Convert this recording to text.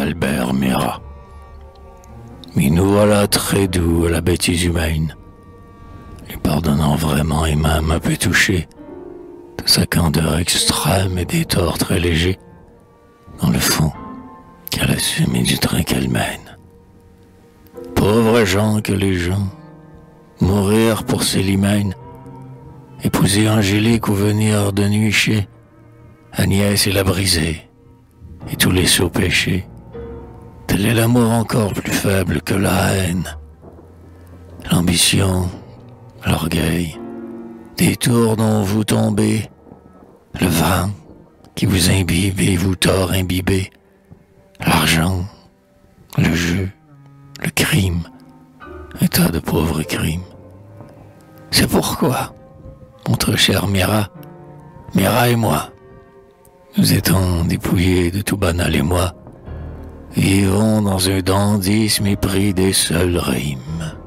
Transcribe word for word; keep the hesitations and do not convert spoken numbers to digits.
Albert Mira. Mais nous voilà très doux à la bêtise humaine, lui pardonnant vraiment et même un peu touché de sa candeur extrême et des torts très légers, dans le fond, qu'elle assume et du train qu'elle mène. Pauvres gens que les gens, mourir pour Célimène, épouser Angélique ou venir de nuit chez Agnès et la brisée, et tous les sots péchés. Tel est l'amour encore plus faible que la haine, l'ambition, l'orgueil, des tours dont vous tombez, le vent qui vous imbibe et vous tord imbibé, l'argent, le jeu, le crime, un tas de pauvres crimes. C'est pourquoi, notre chère Mira, Mira et moi, nous étant dépouillés de tout banal et moi, vivons dans un dandysme épris des seules rimes.